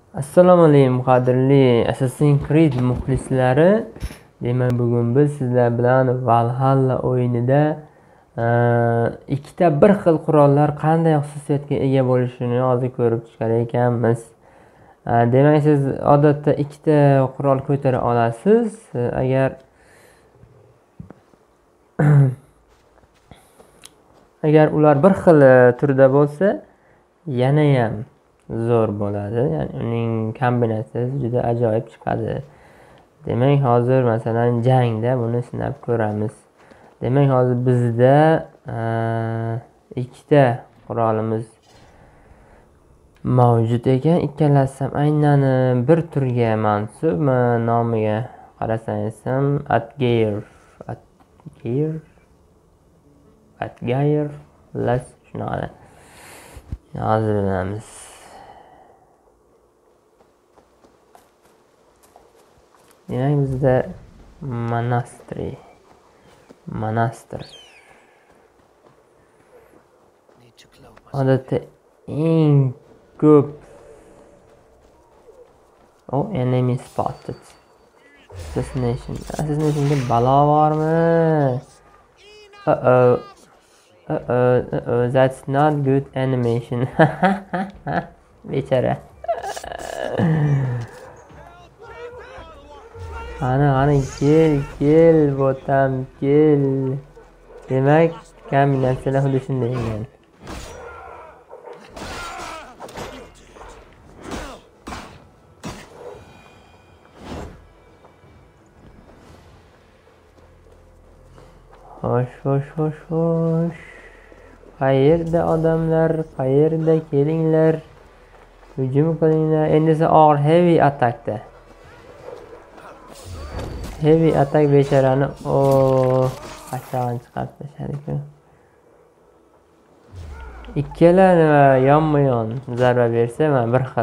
Assalomu alaykum qadrli Assassin's Creed muxlislari. Demak, bugun biz sizlar bilan Valhalla o'yinida ikkita bir xil qurollar qanday xususiyatga ega bo'lishini hozir ko'rib chiqar ekanmiz. Demak, siz odatda ikkita qurol ko'tara olasiz. Agar ular bir xil turda bo'lsa, yana ham zo'r bo'ladi. Ya'ni uning kombinatsiyasi juda ajoyib chiqadi. Demak, hozir masalan jangda buni sinab ko'ramiz. Demak, hozir bizda ikkita qurolimiz mavjud ekan. Ikkalasi ham aynan bir turga mansub. Nomiga qarasangiz ham Atgayr las shunaqa hozir bilamiz. Demak, bizda monastir. Odatda eng ko'p enemy spotted. Assassinationga balo bormi? That's not good animation. Bechara. Qani kel botam kel. Demak, kombinatsiyalar xuddi shunday ekan. Xo'sh. Qayerda odamlar? Qayerda? Kelinglar. Hujum qilinglar. Endi esa og'ir heavy attackda. Heavy attack becharani qachon chiqarib tashladi-ku. Ikkala yonma-yon zarba bersa, mana bir xil.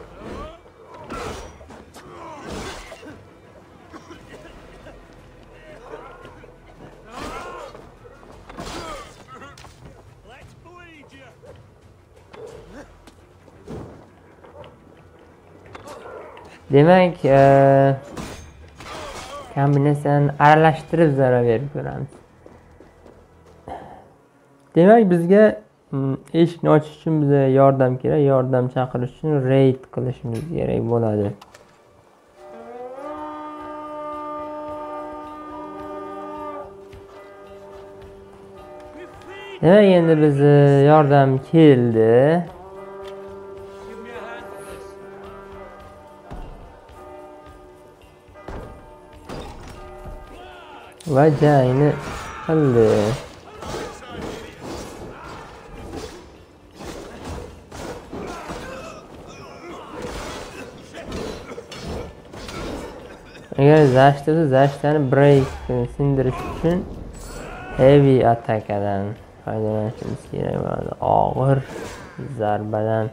Demak, kombinatsiyani aralashtirib zarba berib ko'ramiz. Demak, bizga eshikni ochish uchun bizga yordam kerak. Yordam chaqirish uchun raid qilishimiz kerak bo'ladi. Demak, endi biz yordam keldi. Va jangni qildi. Agar zashtani break sindirish uchun heavy attackadan foydalanishimiz kerak bo'ladi. Og'ir zarbadan.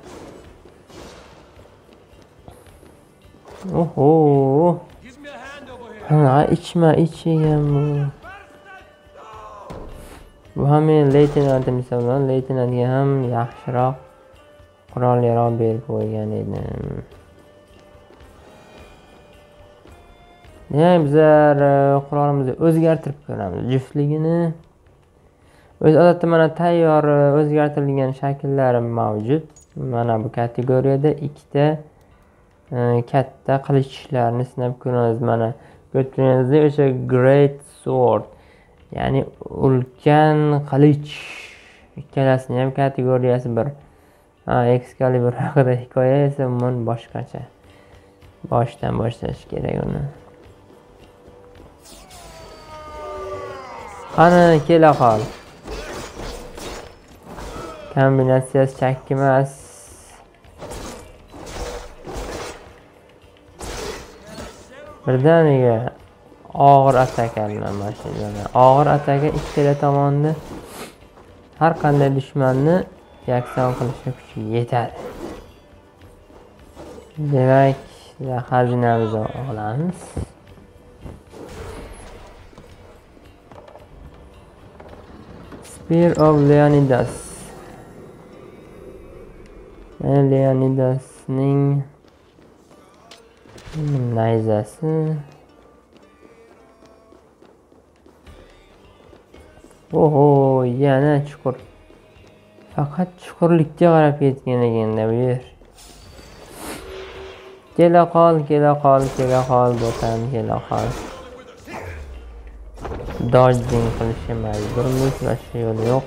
İçmeyeceğim bu. Bu ham leytenantim hisoblanadi. Leytenantga ham yaxshiroq qurol-yarog' berib qo'ygan edim. Bizlar qurolimizni o'zgartirib ko'ramiz. Juftligini odatda mana tayyor o'zgartirilgan shakllari mavjud. Mana bu kategoriyada ikkita katta qilichlarni sinab ko'ramiz. Mana ko'rganingizdek, o'sha Great Sword, ya'ni ulkan qilich. Ikkalasining ham kategoriyasi bir. Excalibur haqida hikoya esa umuman boshqacha. Boshdan boshlash kerak uni. Qani kela qol. Kombinatsiyasi chakki emas. Birdaniga og'ir ataka bilan boshlaydi. Og'ir ataka ikkala tomonda har qanday dushmanni yakson qilishga kuchi yetadi. Demak, xazinamizni olamiz. Spear of Leonidasning Nayzasi. Oho, yana chuqur. Faqat chuqurlikka qarab ketgan ekanda bu yer. Kela qol do'stam, kela qol. Dodging qilishga majburmiz, boshqa yo'l yo'q.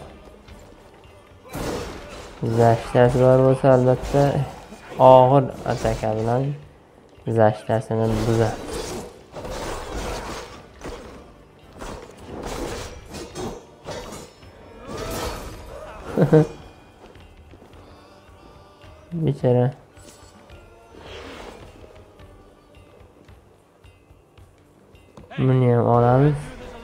Zashtasi bor bo'lsa albatta og'ir ataka bilan zashtasini buzadi. Bechara. Buni ham olamiz.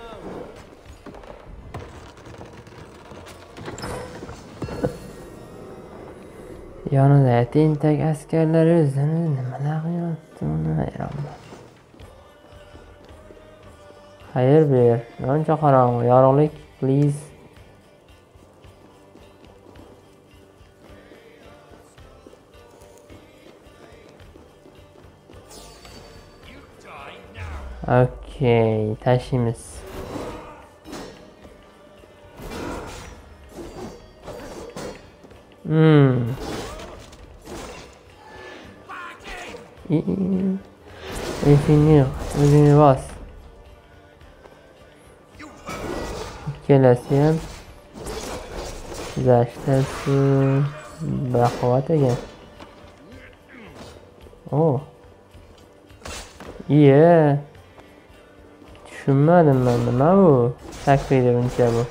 Yonida tentak askarlar o'zini nimalar qilyapti, uni hayronman. Xayr ber, ancha qorong'i, yorug'lik, please. Okay, tashiymiz. O'zingni bos. Ikkalasi ham zashtasi baquvvat ekan. Oh. Iye. Tushunmadim men, nima bu? Sakraydi buncha bu.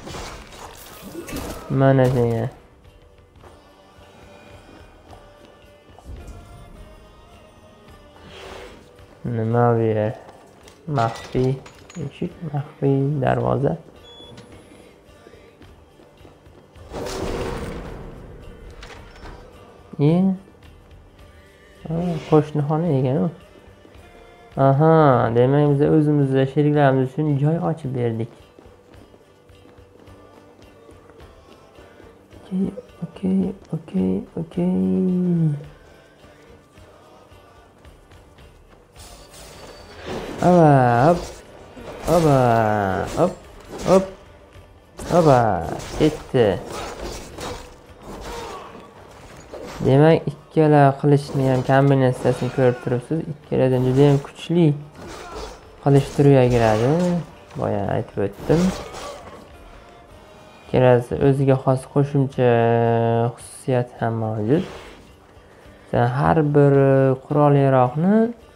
Mana senga. Nima bu yer? Maxfiy eshik, maxfiy darvoza. Qo'shni xona ekan u. Aha, demak biz o'zimizga sheriklarimiz uchun joy ochib berdik. Okay. Aba, ketdi. Demak, ikkala qilichni ham kombinatsiyasini ko'rib turibsiz. Ikkaladan juda ham kuchli qilich turiga kiradi. Boya aytib o'tdim. Ikkalasi o'ziga xos qo'shimcha xususiyat ham mavjud. Har bir qurol yaroqni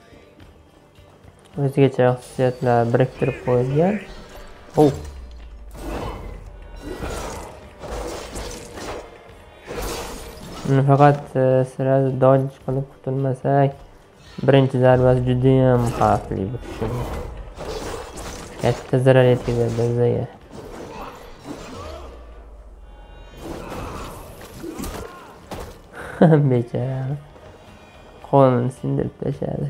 o'zgacha xususiyatlar biriktirib qo'yilgan. Uni faqat sirasi dodge qilib qutulmasak, birinchi zarbasi juda ham xavfli bu kishiga. Katta zarar yetkazadi bizga. Bechara. Qo'lini sindirib tashladi.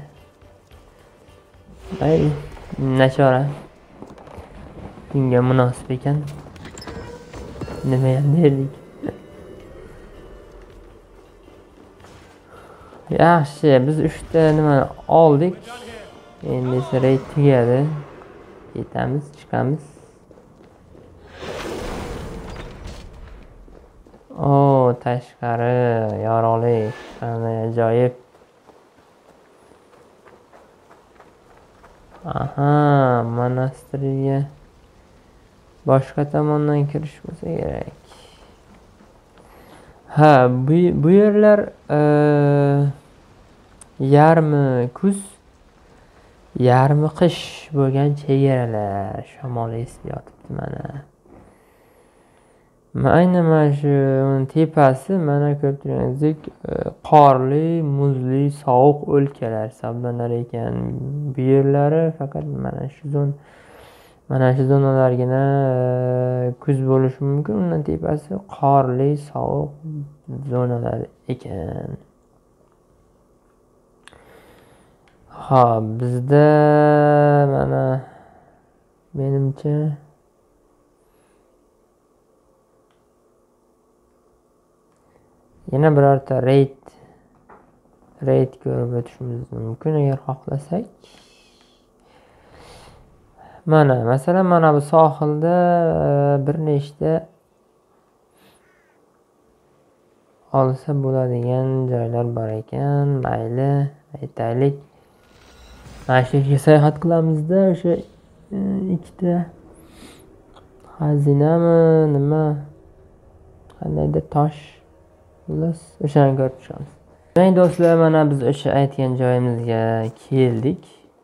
Mayli, nachora. Bunga munosib ekan. Nima ham derdik? Yaxshi, biz 3 ta nimani oldik. Endi esa raid tugadi. Ketamiz, chiqamiz. Tashqari yorug'lik, qanday ajoyib. Aha, monastirga boshqa tomondan kirish bo'lsa kerak. Ha, bu yerlar yarmi kuz, yarmi qish bo'lgan chegaralar. Shamol esib yotibdi mana. Aynan mana shu tepasi mana ko'rib turganingizdek qorli, muzli, sovuq o'lkalar hisoblanar ekan. Bu yerlari faqat mana shu zonalargina kuz bo'lishi mumkin. Undan tepasi qorli, sovuq zonalar ekan. Bizda mana menimcha yana birorta raid ko'rib o'tishimiz mumkin agar xohlasak. Mana masalan mana bu sohilda bir nechta olsa bo'ladigan joylar bor ekan. Mayli, aytaylik. Mana shu yerga sayohat qilamizda, o'sha ikkita xazinami, nima? Qandaydir tosh. Xullas, o'shani ko'rib chiqamiz. Mana do'stlar, mana biz o'sha aytgan joyimizga keldik.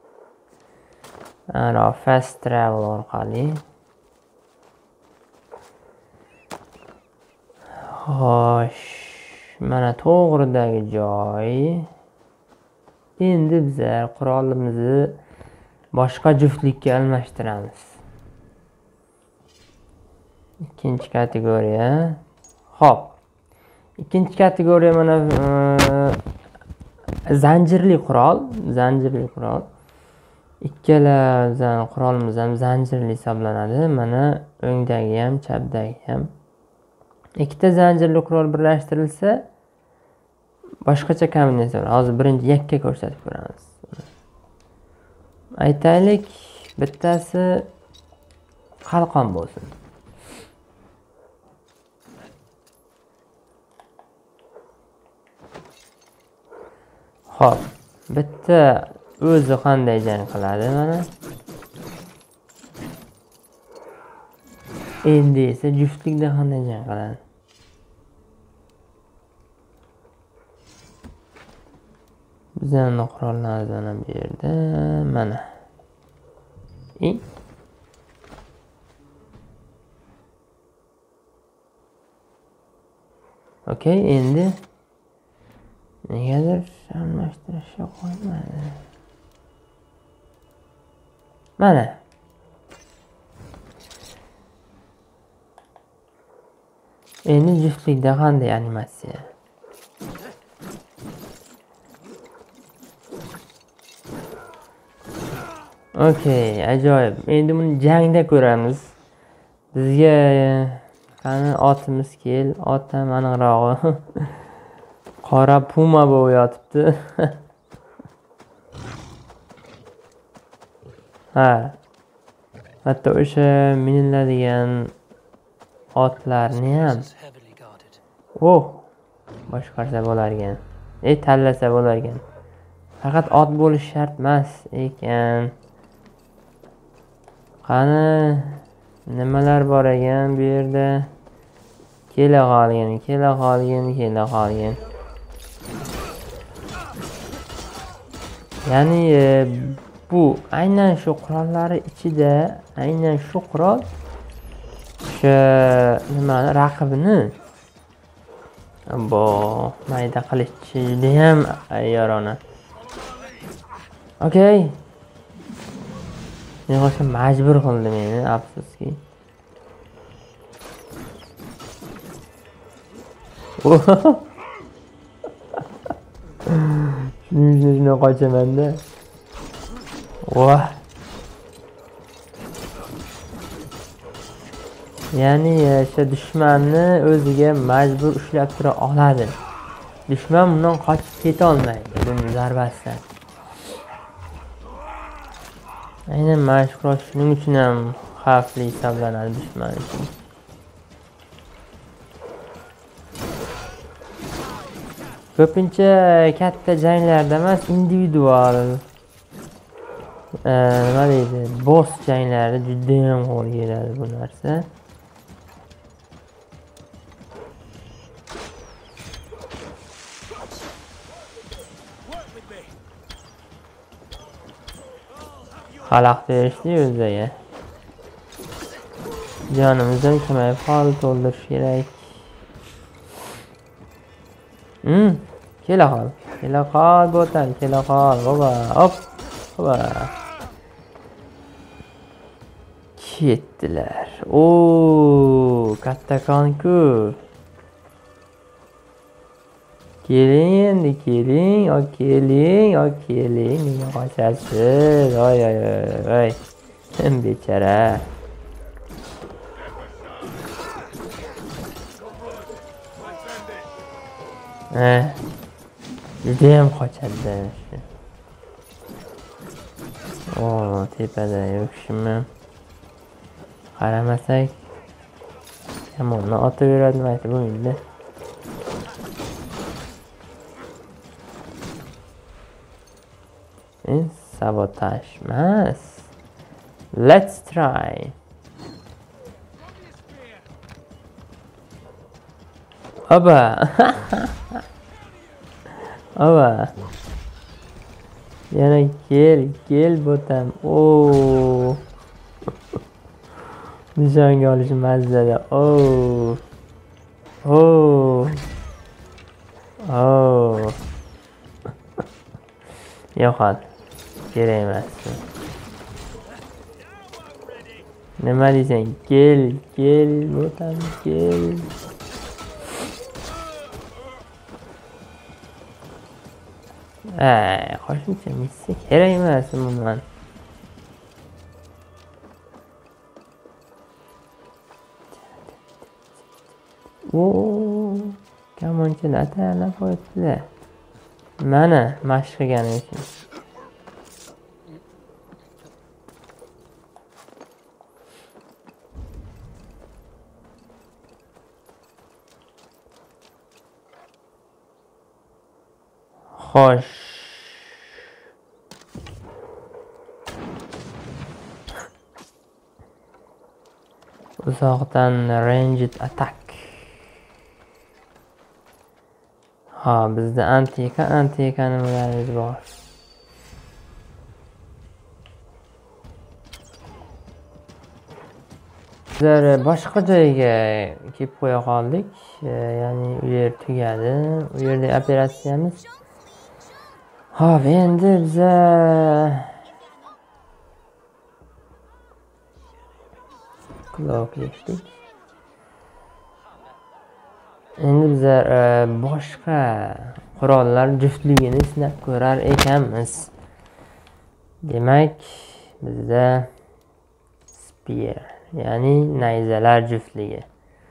Ana fast travel orqali. Xo'sh, mana to'g'ridagi joy. Endi biz qurolimizni boshqa juftlikka almashtiramiz. Ikkinchi kategoriya. Xo'p. Ikkinchi kategoriya mana zanjirli qurol. Ikkala qurolimiz ham zanjirli hisoblanadi. Mana o'ngdagi ham, chapdagi ham. Ikkita zanjirli qurol birlashtirilsa boshqacha kombinatsiya. Hozir birinchi yakka ko'rsatib ko'ramiz. Aytaylik, bittasi qalqon bo'lsin. Xo'p, bitta o'zi qanday jang qiladi mana. Endi esa juftlikda qanday jang qiladi? Bizning qurollarimiz mana bu yerda, mana. Okey, endi negadir almashtirishga qo'ymadi. Mana. Endi juftlikda qanday animatsiya? Okey, ajoyib. Endi buni jangda ko'ramiz. Bizga qani otimiz kel, ot ham aniqrog'i. Qora puma bo'lib yotibdi. Ha. Hatto o'sha miniladigan otlarni ham boshqarsa bo'lar ekan. Tanlasa bo'lar ekan. Faqat ot bo'lish shart emas ekan. Qani nimalar bor ekan bu yerda? Kela qolgan. Ya'ni bu aynan shu qurollari ichida aynan shu qurol o'sha nimani raqibini mayda qilishi juda ham ayyorona. Okey. Yig'ishga majbur qildi meni, afsuski. Shuni qochaman-da. Ya'ni o'sha dushmanni o'ziga majbur ushlab tura oladi. Dushman bundan qochib keta olmaydi buning zarbasidan. Aynan mashhur shuning uchun ham xavfli hisoblanadi dushman uchun. Ko'pincha katta janglarda emas, individual nima deydi, boss janglarda juda ham qo'l keladi bu narsa. Xalaqit berishdi o'ziga. Jonimizdan kamayib qoldi, to'ldirish kerak. Kela qol bo'tan, kela qol. Hop. Ketdilar. Kattakon-ku. Keling. Nega qochasiz? Voy. Bechara. judayam qochadi. O, tepada yo'qshimi? Qaramasak, kamonni otaveradi aytib o'yinda. Sabotage emas. Let's try. Oba. Oba. Yana kel botam. Oo. Nishonga olish mazada. Oo. Oo. Oo. Yo'qol. Kerak emas. Nima deysan? Kel botam, kel. Qo'shimcha missiya kerak emas umuman. Kamonchilar tayyorlab qo'yibdilar. Mana mashq qilganim uchun. Xo'sh. Uzoqdan ranged attack. Ha, bizda antika nimalarimiz bor. Bizlar boshqa joyga kelib qo'ya qoldik. Ya'ni u yer tugadi. U yerda operatsiyamiz. Hop, endi biza quloqlashdik. Endi bizlar boshqa qurollar juftligini sinab ko'rar ekanmiz. Demak, bizda spear, ya'ni nayzalar juftligi.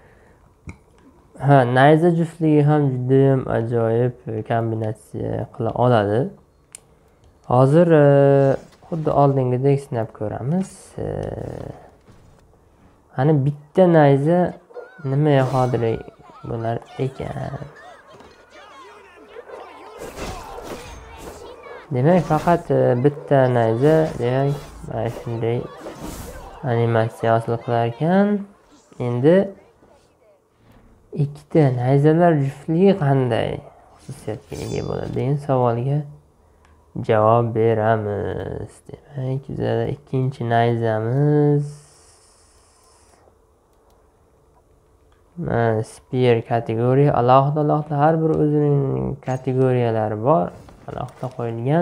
Nayza juftligi ham juda ham ajoyib kombinatsiya qila oladi. Hozir xuddi oldingidek sinab ko'ramiz. Hani bitta nayza nimaga qodir bo'lar ekan? Demak, faqat bitta nayza, demak, mana shunday animatsiya hosil qilar ekan. Endi ikkita nayzalar juftligi qanday xususiyatga ega bo'ladi degan savolga javob beramiz. Demak, bizda ikkinchi nayzamiz spear kategoriya. Alohida har bir o'zining kategoriyalari bor. Alohida qo'yilgan.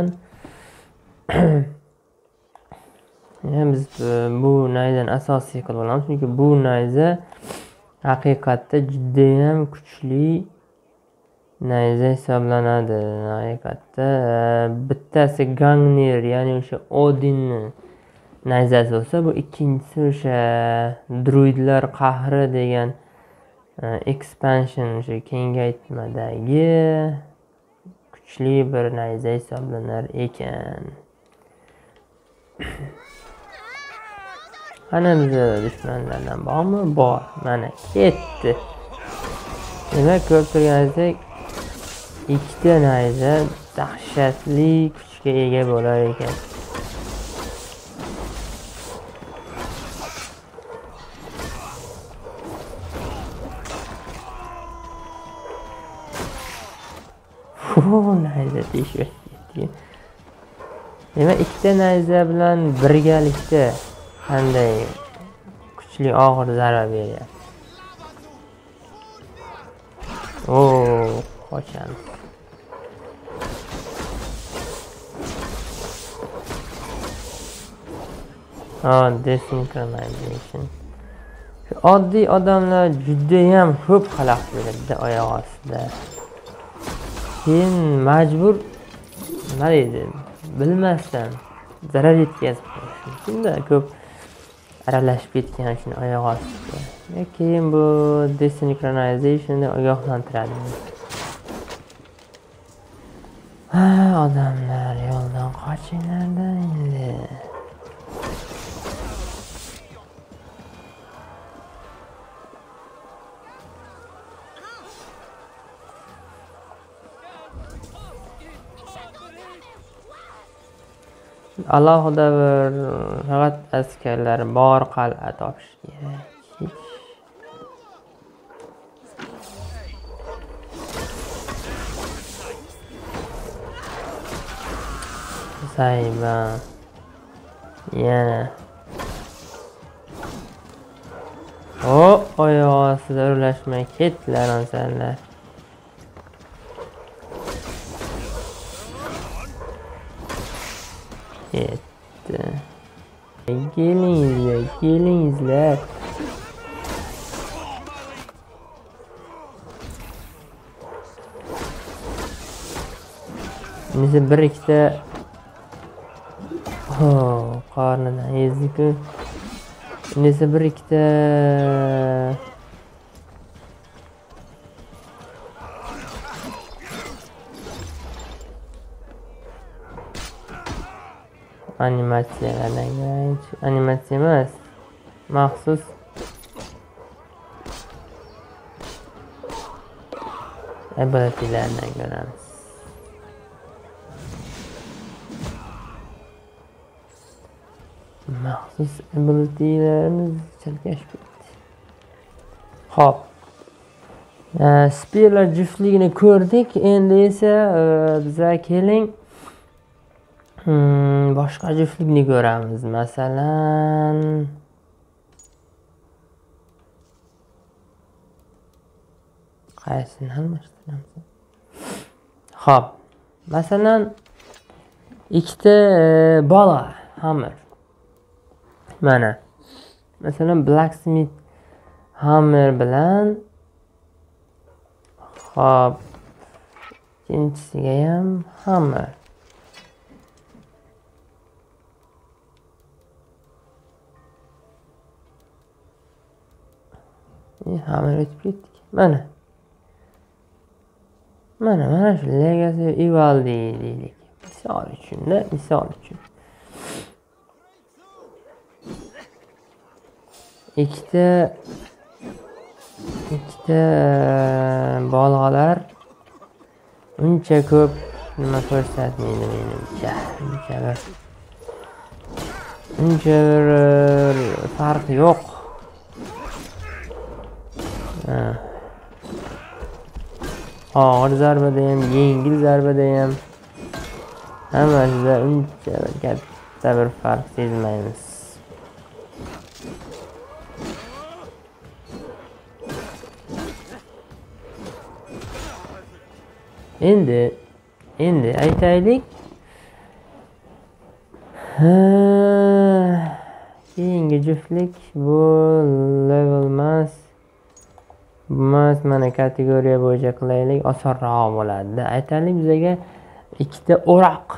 Biz bu nayzani asosiy qilib olamiz, chunki bu nayza haqiqatda juda ham kuchli nayza hisoblanadi. Haqiqatda bittasi Gangnir, ya'ni o'sha Odinni nayzasi bo'lsa, bu ikkinchisi o'sha druidlar qahri degan expansion, o'sha kengaytmadagi kuchli bir nayza hisoblanar ekan. Ana bizda dushmanlardan bormi? Bor. Mana ketdi. Demak, ko'rib turganingizdek, ikkita nayza dahshatli kuchga ega bo'lar ekan. Nayza teshib ketdi. Demak, ikkita nayza bilan birgalikda qanday kuchli og'ir zarba beryapti. Qochamiz. Desynchronization. Oddiy odamlar juda ham ko'p xalaq beradi oyoq ostida. Keyin majbur nima deydi? Bilmasdan zarar yetkazib qo'yish. Shunda ko'p aralashib ketgan shuni oyoq ostida. Keyin bu desynchronization ogohlantiradi. odamlar, yo'ldan qochinglar endi. Alohida bir faqat askarlar bor qal'a topish kerak. Sayba. Yana. Oyoq ostida urlashmay ketdilar onsanlar. Ketdi. Kelingizlar. Neyse bir ikkita qornidan ezdi-ku. Neyse bir ikkita animatsiyalardan ko'raylik. Animatsiya emas, maxsus ability'lardan ko'ramiz. Maxsus ability'larimiz chalkashib ketdi. Xo'p. Spearlar juftligini ko'rdik. Endi esa biza keling boshqa juftlikni ko'ramiz. Masalan, qaysini almashtiramiz? Xo'p. Masalan, ikkita bola hammer. Mana. Masalan, blacksmith hammer bilan xo'p, ikkinchisiga ham hammer. Hammer o'tib ketdik. Mana shu Legacy Evaldi deylik. Misol uchun. Ikkita bolg'alar uncha ko'p nima ko'rsatmaydi menimcha. Uncha bir farq yo'q. Og'ir zarbada ham, yengil zarbada ham hammasida uncha katta bir farq sezmaymiz. Endi aytaylik. Keyingi juftlik bu level emas. Mana kategoriya bo'yicha qilaylik, osonroq bo'ladi. Aytaylik bizga ikkita o'roq.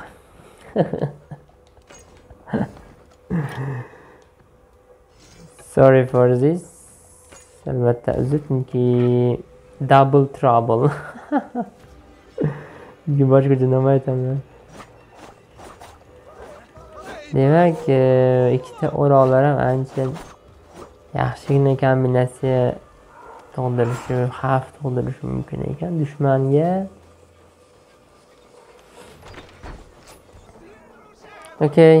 Sorry for this. Albatta uzr, chunki double trouble. Boshqacha nima aytaman? Demak, ikkita o'roqlar ham ancha yaxshigina kombinatsiya xavf tug'dirishi mumkin ekan dushmanga. Okay.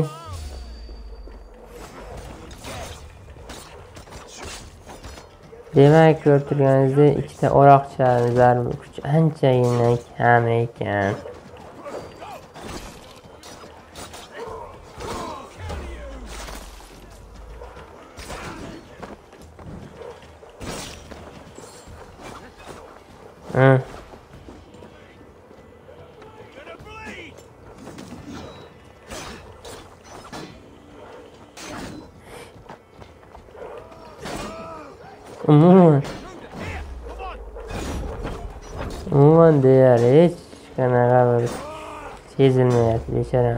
Demak, ko'rib turganingizdek, ikkita o'roqchalar zarba kuchi anchagina kam ekan. Umuman deyarli hech qanaqa bir sezilmayapti bechora.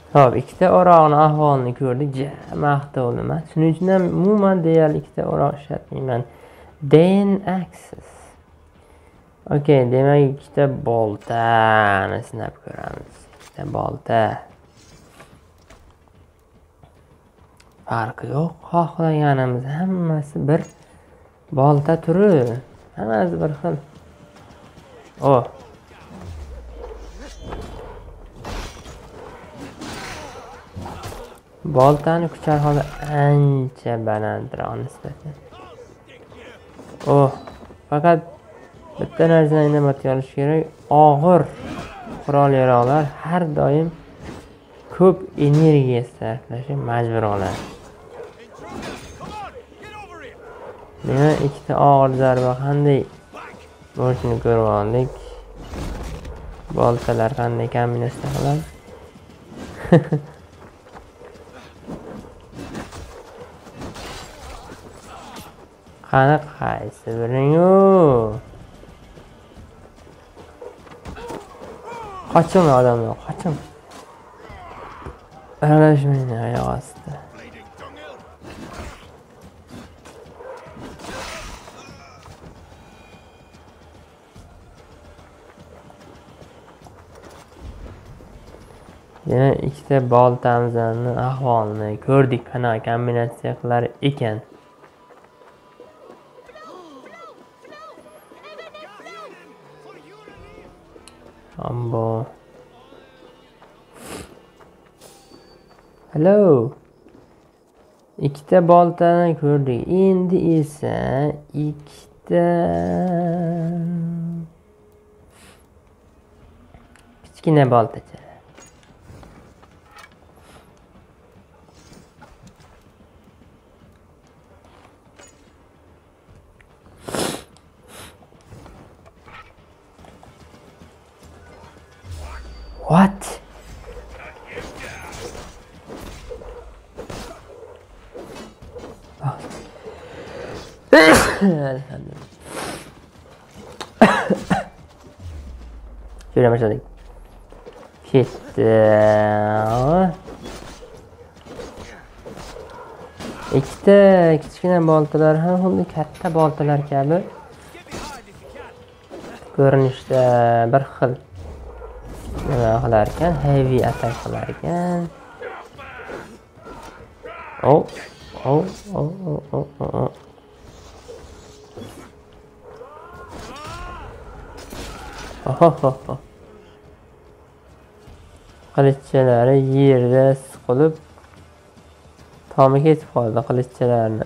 Hop, ikkita o'roqni ahvolini ko'rdik. Maqtovli emas. Shuning uchun ham umuman deyarli ikkita o'roq ishlatmayman. Then axis. Okey, demak ikkita boltani sinab ko'ramiz. Ikkita bolta. Farqi yo'q. Xohlaganimiz hammasi bir bolta turi. Hammasi bir xil. Oh. Boltani kuchar holda ancha balandroq nisbatan. Oh, faqat bitta narsani inobatga olish kerak. Og'ir qurol-yarog'lar har doim ko'p energiya sarflashga majbur bo'ladi. Mana ikkita og'ir zarba qanday bo'lishini ko'rib oldik. Boltalar qanday kombinatsiya qiladi. Qani qaysi biringu? Qoching odamlar, qoching. Aralashmang oyoq ostida. Yana ikkita boltamizning ahvolini ko'rdik, qanaqa kombinatsiya qilar ekan. Ambo. Hello. Ikkita boltani ko'rdik. Endi esa ikkita kichkina boltacha. What? Şöyle başladık. Ikkita kichkina boltalar ham xuddi katta boltalar kabi ko'rinishda bir xil nima qilar ekan, heavy attack qilar ekan. Oh. Qilichchalari yerda siqilib tomi ketib qoldi qilichchalarni.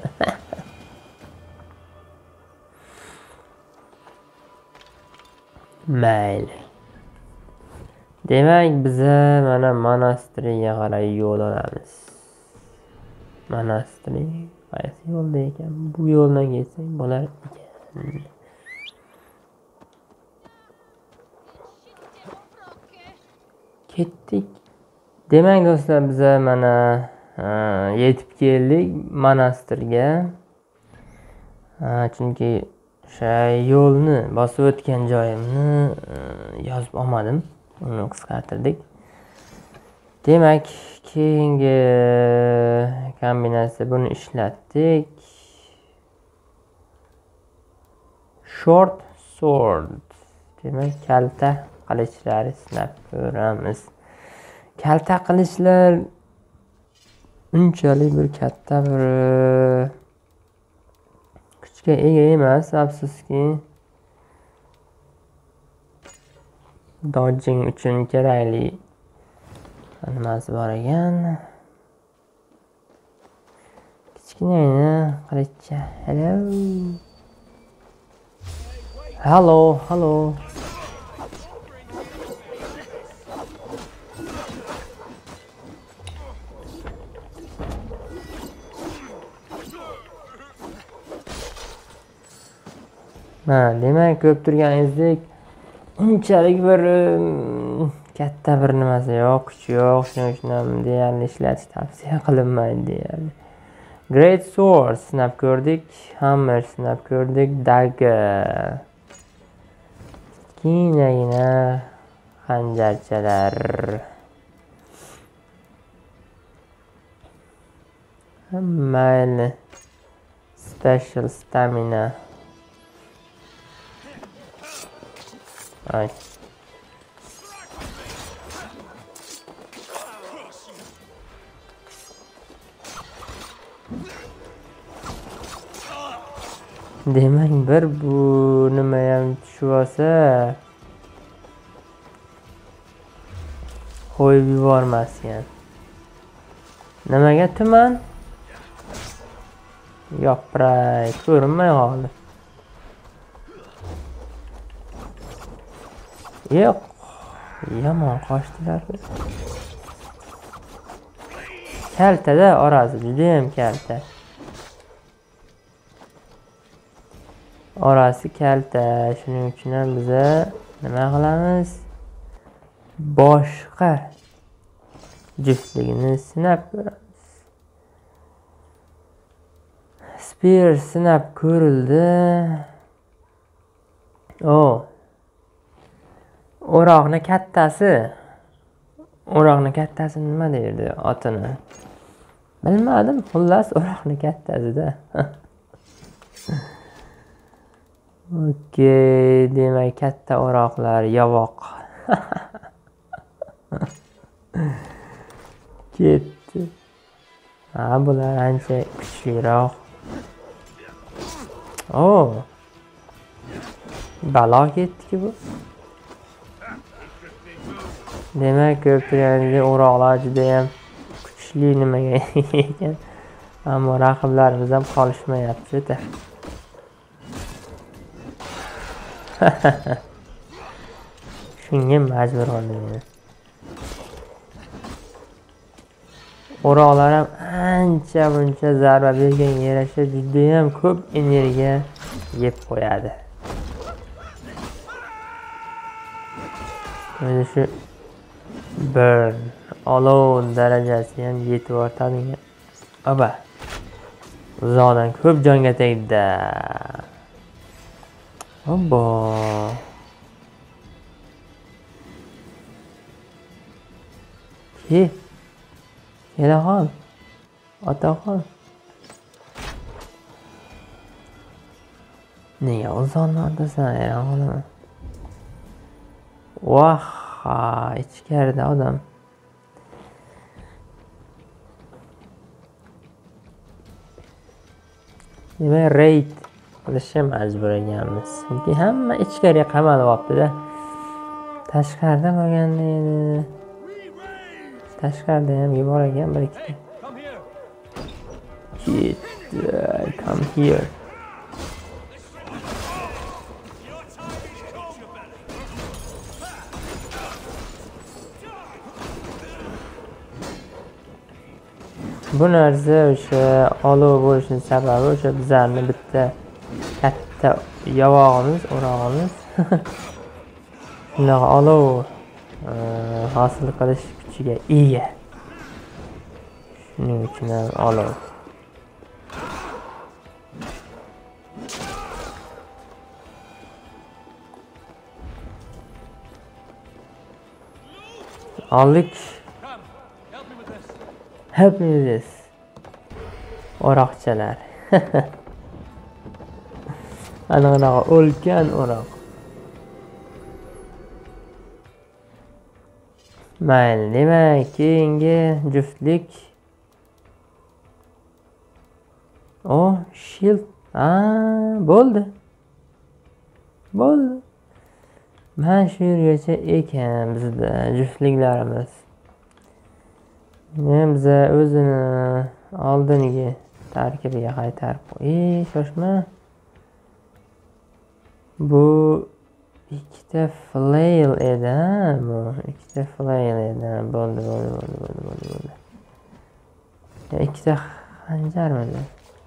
Mayli. Demak, biz mana monastirga qaray yo'l olamiz. Monastri qaysi yo'lda ekan? Bu yo'ldan ketsang bo'lar ekan. Ketdik. Demak do'stlar, biz mana yetib keldik monastirga. Chunki o'sha yo'lni bosib o'tgan joyimni yozib olmadim. Uni qisqartirdik. Demak, keyingi kombinatsiya buni ishlatdik. Short sword. Demak, kalta qilichlar sinab ko'ramiz. Kalta qilichlar unchalik bir katta bir kuchga ega emas, afsuski. Dodging uchun kerakli nimasi bor ekan. Kichkinagina qilichcha. Hello. Demak, ko'p turganingizdek unchalik bir katta bir nimasi yo'q, kuchi yo'q. Shuning uchun ham deyarli ishlatish tavsiya qilinmaydi deyarli. Great sword sinab ko'rdik, hammer sinab ko'rdik, dagger. Kichkinagina xanjarchalar. Mayli. Special stamina. Ay. Demak, bir bu nima ham tushib olsa qo'yib yubormasgan. Nimaga tuman? Yopiray, ko'rinmay qoldi. Yo'q. Yomon qochdilar. Kaltada orasi juda ham kalta. Orasi kalta, shuning uchun ham biz nima qilamiz? Boshqa juftligini sinab ko'ramiz. Spear sinab ko'rildi. O'roqni kattasi nima derdi otini? Bilmadim, xullas o'roqni kattasida. Okey, demak katta o'roqlar yovoq. Ketdi. Bular ancha kuchliroq. Balo ketdiki bu. Demak, ko'pchilik o'roqlar juda ham kuchli nimaga ekan. Ammo raqiblarimiz ham qolishmayapti-da. Shunga majbur qildim. O'roqlar ham ancha buncha zarba bergan yarasha juda ham ko'p energiya yeb qo'yadi. Mana shu burn olov darajasi ham yetib ortadi. Aba. Uzoqdan ko'p jonga tegdi. Obbo. Kelaxon. Otaxon. Nega uzoqdan otasan, o'g'lim? Vaha, ichkarida odam. Demak, raid qilishga majbur ekanmiz. Chunki hamma ichkariga qamalib olibdi-da. Tashqarida bo'lganda edi. Tashqarida ham bor ekan bir ikkita. Come here. Bu narsa o'sha olov bo'lishining sababi o'sha bizlarni bitta katta yovog'imiz, o'rog'imiz shunaqa olov hosil qilish kuchiga ega. Shuning uchun ham olov. Oldik. Help me with this. O'roqchalar. Anaqa o'lgan o'roq. Mayli, demak, keyingi juftlik. Shield. Bo'ldi. Mana shu yergacha ekan bizda juftliklarimiz. Biz o'zini oldingi tarkibiga qaytarib qo'y. Shoshma. Bu ikkita flail edi, Bo'ldi. Ikkita xanjarmidi?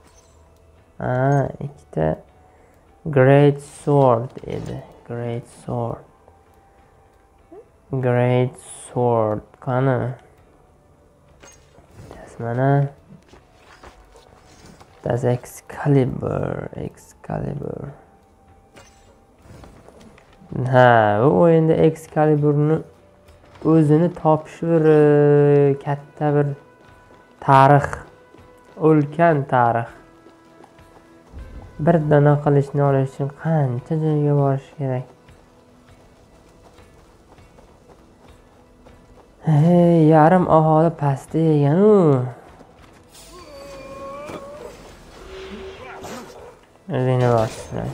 Ikkita great sword edi. Great sword. Qani? Mana that's Excalibur. Bu o'yinda Excaliburni o'zini topishi bir katta bir tarix ulkan tarix. Bir dona qilichni olish uchun qancha joyga borish kerak? Yarim aholi pastda ekan-u. O'zingni bosishlar.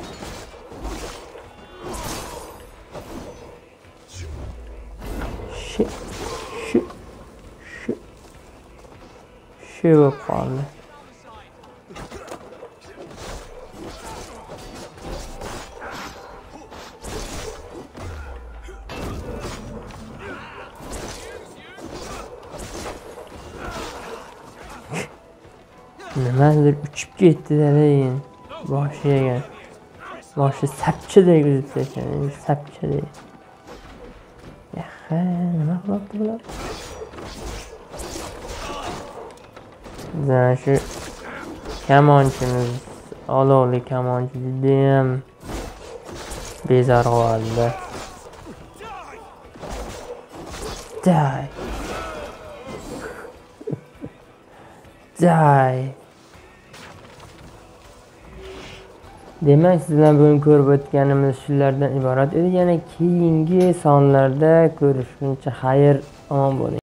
Shu bo'lib qoldi. Nimadir uchib ketdi-da leyin. Boshi yegan. Boshi sapchidek uzib tashladi. Sapchidek. Yaha, nima qilyapti bular? Bizdan shu kamonchimiz, olovli kamonchi judayam bezor qildi. Die. Demak, sizlar bugun ko'rib o'tganimiz shulardan iborat edi. Yana keyingi sonlarda ko'rishguncha xayr, omon bo'ling.